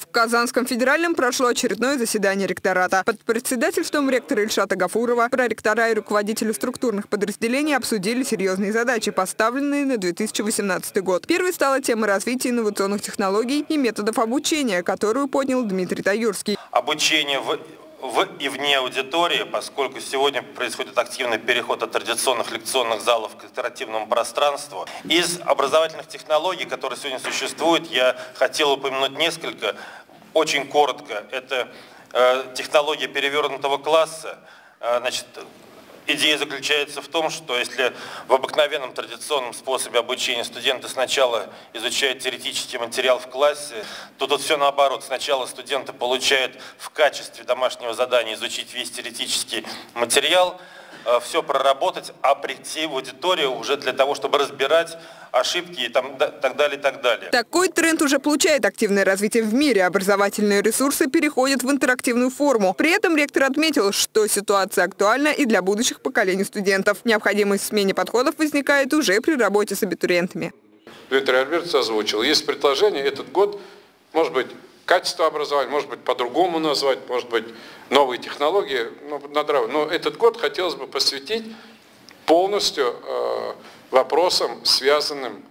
В Казанском федеральном прошло очередное заседание ректората. Под председательством ректора Ильшата Гафурова проректора и руководители структурных подразделений обсудили серьезные задачи, поставленные на 2018 год. Первой стала тема развития инновационных технологий и методов обучения, которую поднял Дмитрий Таюрский. Обучение в и вне аудитории, поскольку сегодня происходит активный переход от традиционных лекционных залов к интерактивному пространству. Из образовательных технологий, которые сегодня существуют, я хотел упомянуть несколько, очень коротко. Это технология перевернутого класса. Идея заключается в том, что если в обыкновенном традиционном способе обучения студенты сначала изучают теоретический материал в классе, то тут все наоборот. Сначала студенты получают в качестве домашнего задания изучить весь теоретический материал, все проработать, а прийти в аудиторию уже для того, чтобы разбирать ошибки и так далее, и так далее. Такой тренд уже получает активное развитие в мире. Образовательные ресурсы переходят в интерактивную форму. При этом ректор отметил, что ситуация актуальна и для будущих поколений студентов. Необходимость в смене подходов возникает уже при работе с абитуриентами. Дмитрий Альбертович озвучил. Есть предложение этот год, может быть, качество образования, может быть, по-другому назвать, может быть, новые технологии. Но этот год хотелось бы посвятить полностью вопросам, связанным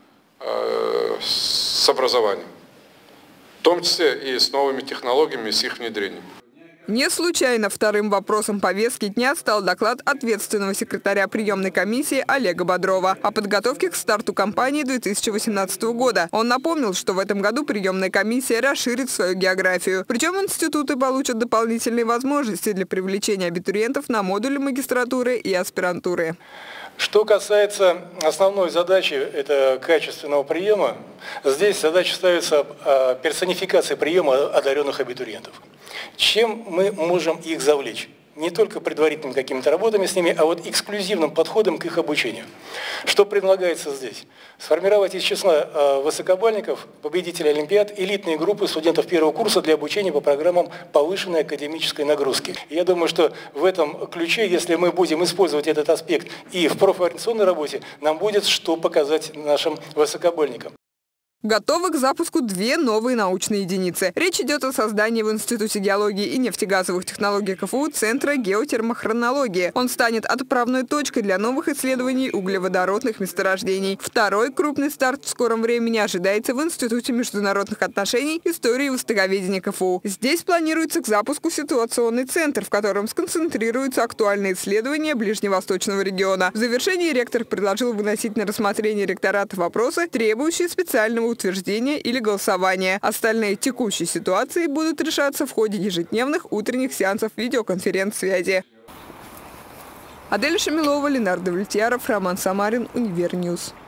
с образованием. В том числе и с новыми технологиями, с их внедрением. Не случайно вторым вопросом повестки дня стал доклад ответственного секретаря приемной комиссии Олега Бодрова о подготовке к старту кампании 2018 года. Он напомнил, что в этом году приемная комиссия расширит свою географию. Причем институты получат дополнительные возможности для привлечения абитуриентов на модули магистратуры и аспирантуры. Что касается основной задачи, это качественного приема, здесь задача ставится персонификация приема одаренных абитуриентов. Чем мы можем их завлечь? Не только предварительными какими-то работами с ними, а вот эксклюзивным подходом к их обучению. Что предлагается здесь? Сформировать из числа высокобальников, победителей олимпиад, элитные группы студентов первого курса для обучения по программам повышенной академической нагрузки. Я думаю, что в этом ключе, если мы будем использовать этот аспект и в профориентационной работе, нам будет что показать нашим высокобальникам. Готовы к запуску две новые научные единицы. Речь идет о создании в Институте геологии и нефтегазовых технологий КФУ Центра геотермохронологии. Он станет отправной точкой для новых исследований углеводородных месторождений. Второй крупный старт в скором времени ожидается в Институте международных отношений, истории и востоковедения КФУ. Здесь планируется к запуску ситуационный центр, в котором сконцентрируются актуальные исследования ближневосточного региона. В завершении ректор предложил выносить на рассмотрение ректората вопросы, требующие специального утверждения или голосования. Остальные текущие ситуации будут решаться в ходе ежедневных утренних сеансов видеоконференц-связи. Адель Шамилова, Ленардо Влетьяров, Роман Самарин, Универньюз.